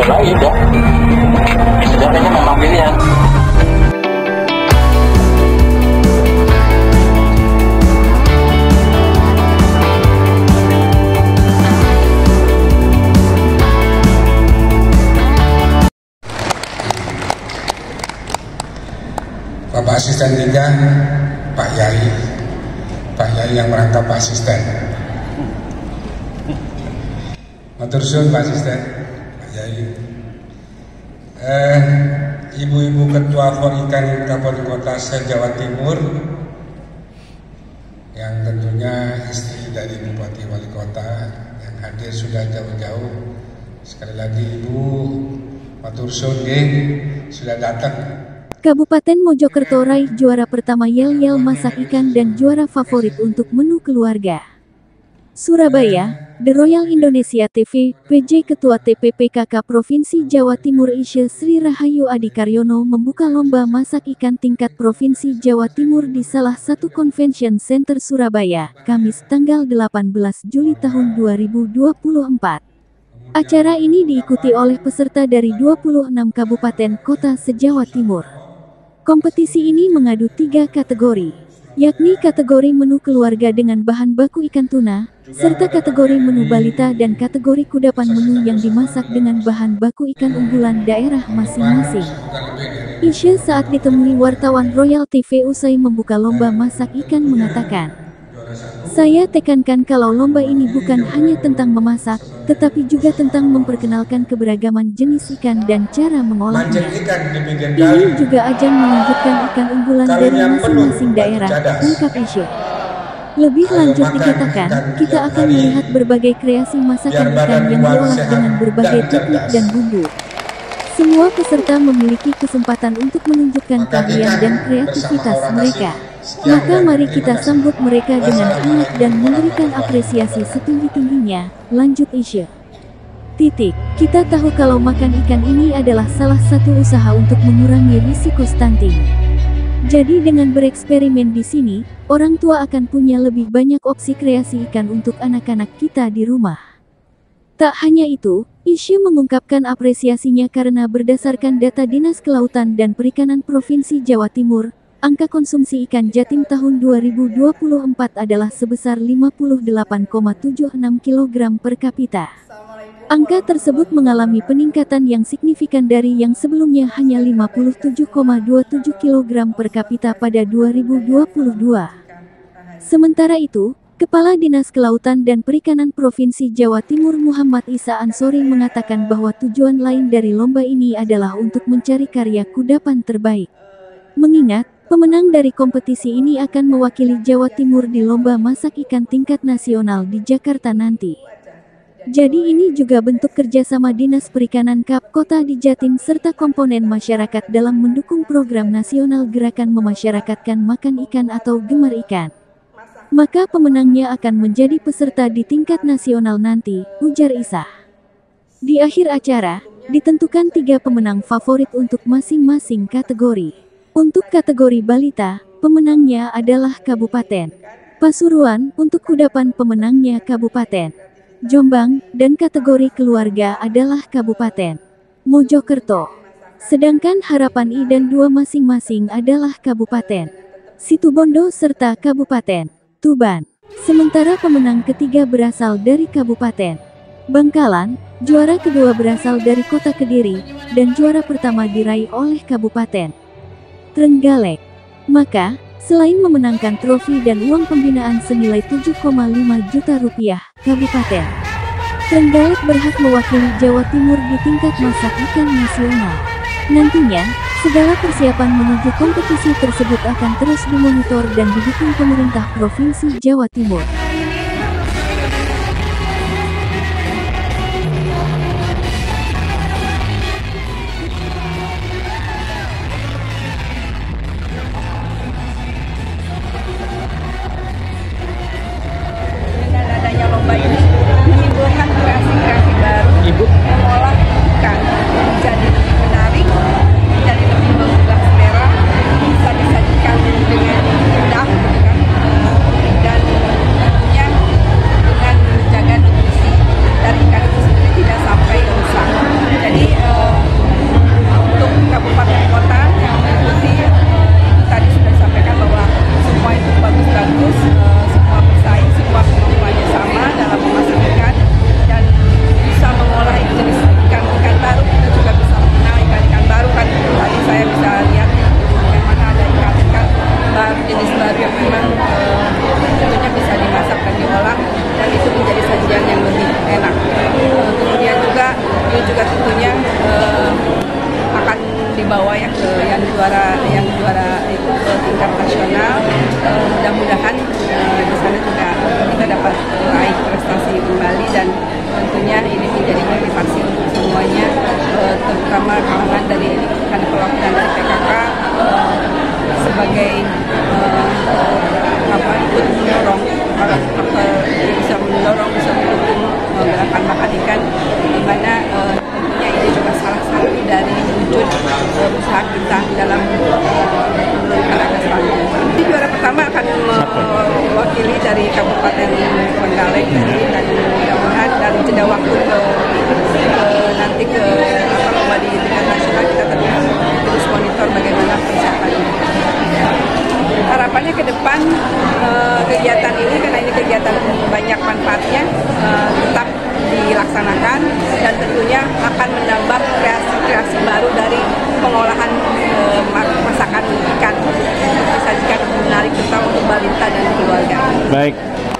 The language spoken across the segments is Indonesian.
lagi ya. Sebenarnya memang pilihan. Bapak Asisten 3, Pak Yai yang merangkap Pak Asisten. Matur suwun Pak Asisten, Pak Yai. Ibu-ibu Ketua Forikan Kabupaten Kota se-Jawa Timur, yang tentunya istri dari Bupati Wali Kota yang hadir sudah jauh-jauh. Sekali lagi Ibu, matur suwun sudah datang. Kabupaten Mojokerto raih juara pertama yel-yel masak ikan dan juara favorit untuk menu keluarga. Surabaya, The Royal Indonesia TV, PJ Ketua TPPKK Provinsi Jawa Timur Isya Sri Rahayu Adi Karyono membuka lomba masak ikan tingkat Provinsi Jawa Timur di salah satu convention center Surabaya, Kamis tanggal 18 Juli tahun 2024. Acara ini diikuti oleh peserta dari 26 kabupaten kota se-Jawa Timur. Kompetisi ini mengadu 3 kategori, yakni kategori menu keluarga dengan bahan baku ikan tuna, serta kategori menu balita dan kategori kudapan menu yang dimasak dengan bahan baku ikan unggulan daerah masing-masing. Isya saat ditemui wartawan Royal TV usai membuka lomba masak ikan mengatakan, "Saya tekankan kalau lomba ini bukan hanya tentang memasak, tetapi juga tentang memperkenalkan keberagaman jenis ikan dan cara mengolahnya. Ini juga ajang menunjukkan ikan unggulan dari masing-masing daerah," ungkap Isya. Lebih lanjut dikatakan, "Kita akan melihat berbagai kreasi masakan ikan yang diolah dengan berbagai teknik dan bumbu. Semua peserta memiliki kesempatan untuk menunjukkan keahlian dan kreativitas mereka. Maka mari kita sambut mereka dengan hangat dan memberikan apresiasi setinggi-tingginya," lanjut Isya. Kita tahu kalau makan ikan ini adalah salah satu usaha untuk mengurangi risiko stunting. Jadi dengan bereksperimen di sini, orang tua akan punya lebih banyak opsi kreasi ikan untuk anak-anak kita di rumah. Tak hanya itu, Isya mengungkapkan apresiasinya karena berdasarkan data Dinas Kelautan dan Perikanan Provinsi Jawa Timur, angka konsumsi ikan Jatim tahun 2024 adalah sebesar 58,76 kg per kapita. Angka tersebut mengalami peningkatan yang signifikan dari yang sebelumnya hanya 57,27 kg per kapita pada 2022. Sementara itu, Kepala Dinas Kelautan dan Perikanan Provinsi Jawa Timur Muhammad Isa Ansori mengatakan bahwa tujuan lain dari lomba ini adalah untuk mencari karya kudapan terbaik. Mengingat, pemenang dari kompetisi ini akan mewakili Jawa Timur di lomba masak ikan tingkat nasional di Jakarta nanti. Jadi ini juga bentuk kerjasama Dinas Perikanan Kap Kota di Jatim serta komponen masyarakat dalam mendukung program nasional gerakan memasyarakatkan makan ikan atau gemar ikan. Maka pemenangnya akan menjadi peserta di tingkat nasional nanti, ujar Isa. Di akhir acara, ditentukan 3 pemenang favorit untuk masing-masing kategori. Untuk kategori balita, pemenangnya adalah Kabupaten Pasuruan, untuk kudapan pemenangnya Kabupaten Jombang, dan kategori keluarga adalah Kabupaten Mojokerto. Sedangkan Harapan I dan 2 masing-masing adalah Kabupaten Situbondo serta Kabupaten Tuban. Sementara pemenang ketiga berasal dari Kabupaten Bangkalan, juara kedua berasal dari Kota Kediri, dan juara pertama diraih oleh Kabupaten Trenggalek. Maka, selain memenangkan trofi dan uang pembinaan senilai 7,5 juta rupiah, Kabupaten Trenggalek berhak mewakili Jawa Timur di tingkat masak ikan nasional. Nantinya, segala persiapan menuju kompetisi tersebut akan terus dimonitor dan didukung pemerintah Provinsi Jawa Timur. Mengolah ikan jadi lebih menarik, jadi lebih menggugah selera, bisa disajikan dengan mudah, dan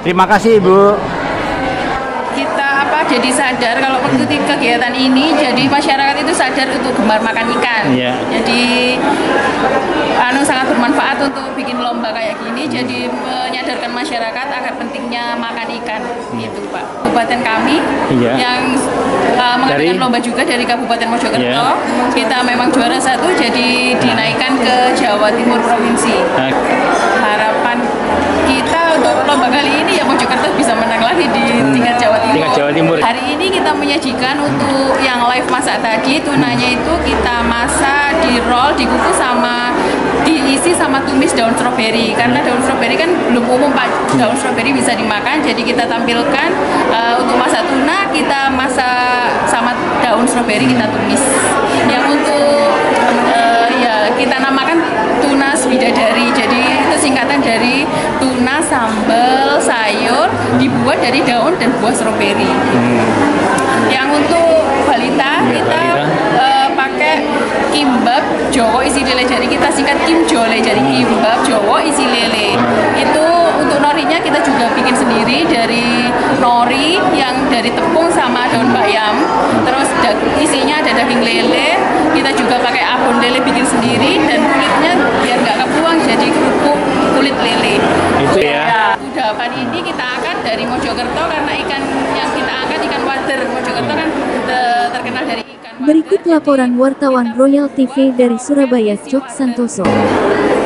Terima kasih Ibu. Kita jadi sadar kalau mengikuti kegiatan ini, jadi masyarakat itu sadar untuk gemar makan ikan. Iya. Jadi sangat bermanfaat untuk bikin lomba kayak gini, jadi menyadarkan masyarakat agar pentingnya makan ikan gitu Pak. Kabupaten kami yang mengadakan lomba juga dari Kabupaten Mojokerto, kita memang juara 1, jadi dinaikkan ke Jawa Timur Provinsi. Harapan kita untuk lomba kali ini ya Mojokerto bisa menang lagi di tingkat Jawa Timur. Tingkat Jawa Timur. Hari ini kita menyajikan untuk yang live masak tadi, tunanya itu kita masak, di roll, dikukus sama diisi sama tumis daun stroberi. Karena daun stroberi kan belum umum Pak, daun stroberi bisa dimakan, jadi kita tampilkan untuk masak tuna kita masak sama daun stroberi kita tumis. Yang untuk kita namakan tuna bidadari, jadi itu singkatan dari tuna sambal sayur dibuat dari daun dan buah stroberi. Yang untuk balita kita pakai kimbab Jowo isi lele, jadi kita singkat Kim Jole, jadi kimbab Jowo isi lele. Itu untuk norinya kita juga bikin sendiri dari nori yang dari tepung sama daun bayam. Terus isinya ada daging lele, kita juga pakai abon lele bikin sendiri, dan kulitnya biar nggak kebuang jadi kerupuk kulit lele. Itu ya. Kudapan ini kita angkat dari Mojokerto karena ikan yang kita angkat ikan wader. Mojokerto kan terkenal dari ikan wader. Berikut laporan wartawan Royal TV dari Surabaya, Cok Santoso.